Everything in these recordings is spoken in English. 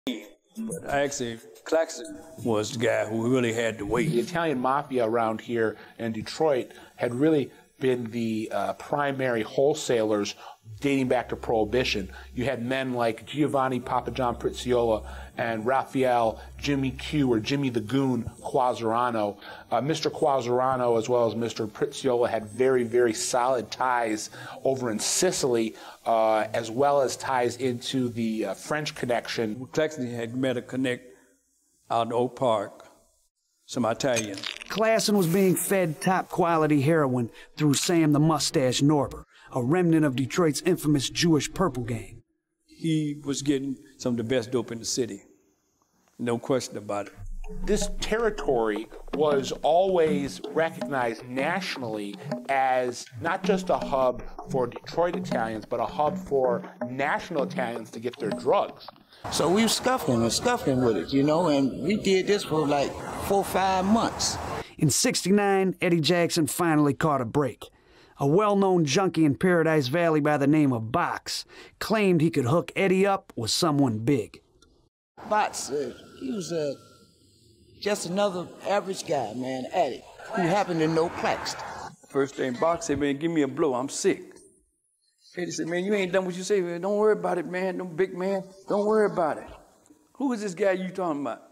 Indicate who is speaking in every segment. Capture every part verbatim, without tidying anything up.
Speaker 1: But actually, Claxton was the guy who really had to wait.
Speaker 2: The Italian mafia around here in Detroit had really been the uh, primary wholesalers dating back to Prohibition. You had men like Giovanni Papa John Prizziola and Raphael Jimmy Q or Jimmy the Goon Quazzarano. Uh, Mister Quazzarano as well as Mister Prizziola had very, very solid ties over in Sicily, uh, as well as ties into the uh, French connection.
Speaker 1: Claxton had met a connect out in Oak Park, some Italian.
Speaker 3: Claxton was being fed top-quality heroin through Sam the Mustache Norber, a remnant of Detroit's infamous Jewish Purple Gang.
Speaker 1: He was getting some of the best dope in the city. No question about it.
Speaker 2: This territory was always recognized nationally as not just a hub for Detroit Italians, but a hub for national Italians to get their drugs.
Speaker 4: So we were scuffling and scuffling with it, you know, and we did this for like four, five months.
Speaker 3: In sixty-nine, Eddie Jackson finally caught a break. A well-known junkie in Paradise Valley by the name of Box claimed he could hook Eddie up with someone big.
Speaker 4: Box, uh, he was uh, just another average guy, man, addict, who happened to know Claxton.
Speaker 1: First thing Box said, man, give me a blow, I'm sick. Eddie said, man, you ain't done what you say, man. Don't worry about it, man. No big man. Don't worry about it. Who is this guy you talking about?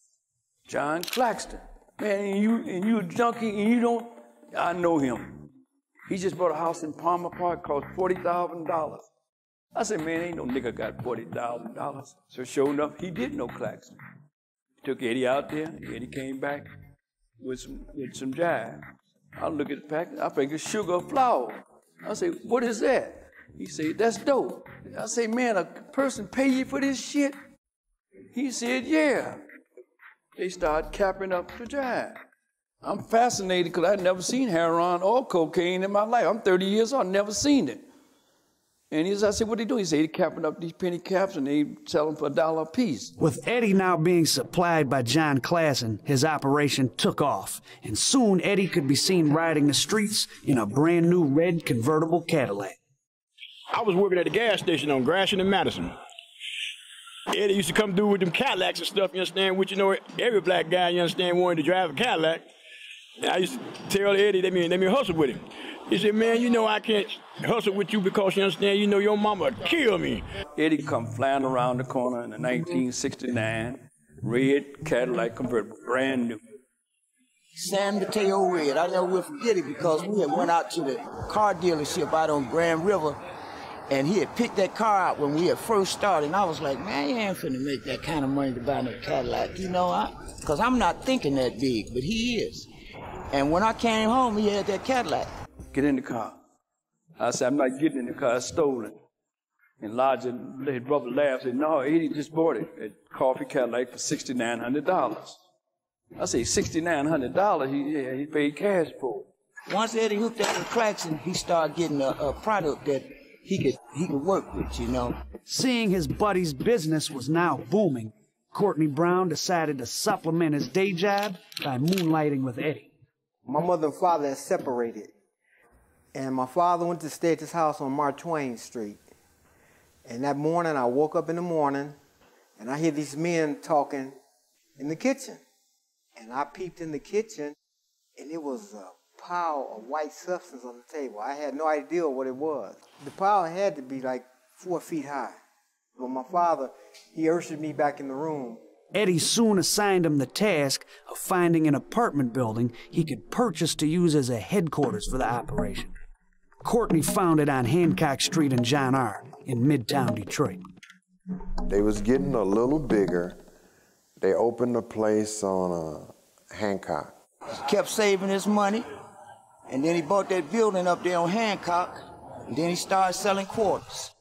Speaker 1: John Claxton. Man, and you and you a junkie and you don't, I know him. He just bought a house in Palmer Park, cost forty thousand dollars. I said, man, ain't no nigga got forty thousand dollars. So sure enough, he did know Claxton. Took Eddie out there. Eddie came back with some, with some jive. I look at the package. I think it's sugar or flour. I say, what is that? He said, that's dope. I say, man, a person pay you for this shit? He said, yeah. They started capping up the jive. I'm fascinated because I'd never seen heroin or cocaine in my life. I'm thirty years old, I've never seen it. And he, I said, what they do? He said, they capping up these penny caps and they sell them for a dollar a piece.
Speaker 3: With Eddie now being supplied by John Claxton, his operation took off. And soon Eddie could be seen riding the streets in a brand new red convertible Cadillac.
Speaker 5: I was working at the gas station on Gratiot and Madison. Eddie used to come through with them Cadillacs and stuff, you understand, which, you know, every black guy, you understand, wanted to drive a Cadillac. And I used to tell Eddie, let me, let me hustle with him. He said, man, you know I can't hustle with you because, you understand, you know your mama would kill me.
Speaker 1: Eddie come flying around the corner in a nineteen sixty-nine red Cadillac convertible, brand new.
Speaker 4: San Mateo Red. I never will forget it because we had went out to the car dealership out on Grand River, and he had picked that car out when we had first started, and I was like, man, you ain't finna make that kind of money to buy no Cadillac, you know, because I'm not thinking that big, but he is. And when I came home, he had that Cadillac.
Speaker 1: Get in the car. I said, I'm not getting in the car, it's stolen. And Lodger, his brother laughed, said, no, Eddie just bought it at Coffee Cadillac for sixty-nine hundred dollars. I said, sixty-nine hundred dollars, he, yeah, he paid cash for it.
Speaker 4: Once Eddie hooked up with Claxton, he started getting a, a product that he could, he could work with, you know.
Speaker 3: Seeing his buddy's business was now booming, Courtney Brown decided to supplement his day job by moonlighting with Eddie.
Speaker 6: My mother and father had separated, and my father went to stay at his house on Mark Twain Street. And that morning, I woke up in the morning, and I hear these men talking in the kitchen. And I peeped in the kitchen, and it was a pile of white substance on the table. I had no idea what it was. The pile had to be like four feet high. But my father, he ushered me back in the room.
Speaker 3: Eddie soon assigned him the task of finding an apartment building he could purchase to use as a headquarters for the operation. Courtney found it on Hancock Street in John R. in Midtown Detroit.
Speaker 7: They was getting a little bigger. They opened a place on uh, Hancock.
Speaker 4: He kept saving his money, and then he bought that building up there on Hancock, and then he started selling quarters.